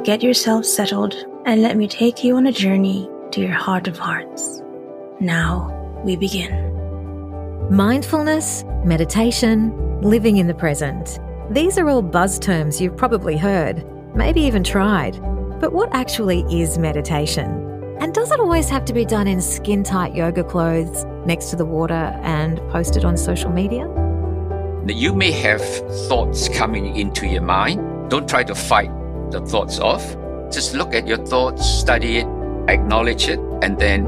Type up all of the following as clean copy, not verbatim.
get yourself settled and let me take you on a journey to your heart of hearts. Now we begin. Mindfulness, meditation, living in the present. These are all buzz terms you've probably heard, maybe even tried. But what actually is meditation? And does it always have to be done in skin-tight yoga clothes, next to the water, and posted on social media? You may have thoughts coming into your mind. Don't try to fight the thoughts off. Just look at your thoughts, study it, acknowledge it, and then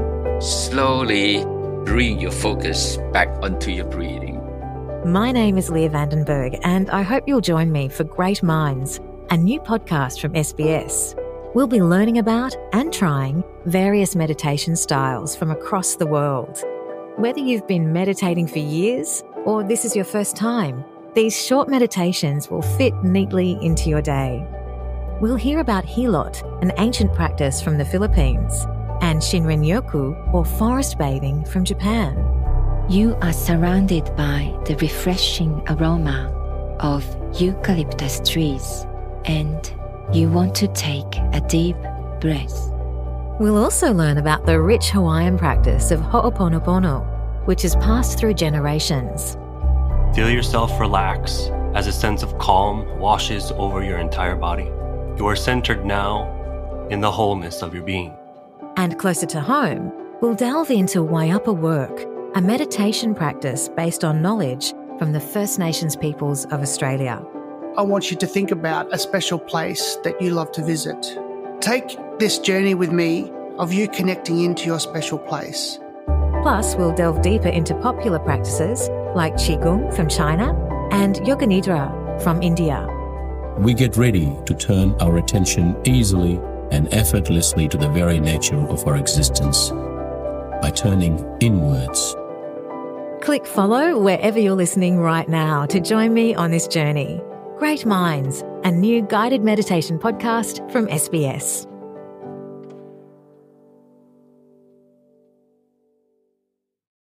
slowly bring your focus back onto your breathing. My name is Leah Vandenberg, and I hope you'll join me for Great Minds, a new podcast from SBS. We'll be learning about and trying various meditation styles from across the world. Whether you've been meditating for years or this is your first time, these short meditations will fit neatly into your day. We'll hear about Hilot, an ancient practice from the Philippines, and Shinrin-yoku, or forest bathing, from Japan. You are surrounded by the refreshing aroma of eucalyptus trees, and you want to take a deep breath. We'll also learn about the rich Hawaiian practice of Ho'oponopono, which has passed through generations. Feel yourself relax as a sense of calm washes over your entire body. You are centered now in the wholeness of your being. And closer to home, we'll delve into Waiapa work, a meditation practice based on knowledge from the First Nations peoples of Australia. I want you to think about a special place that you love to visit. Take this journey with me of you connecting into your special place. Plus, we'll delve deeper into popular practices like Qigong from China and Yoga Nidra from India. We get ready to turn our attention easily and effortlessly to the very nature of our existence by turning inwards. Click follow wherever you're listening right now to join me on this journey. Great Minds, a new guided meditation podcast from SBS.